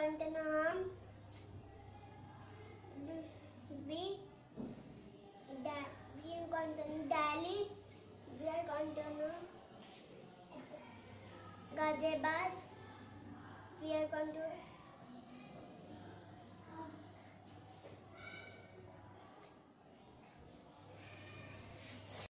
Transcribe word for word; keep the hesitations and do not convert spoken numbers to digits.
going to Nam. We da- we are going to Delhi. We are going to Ghaziabad. We are going to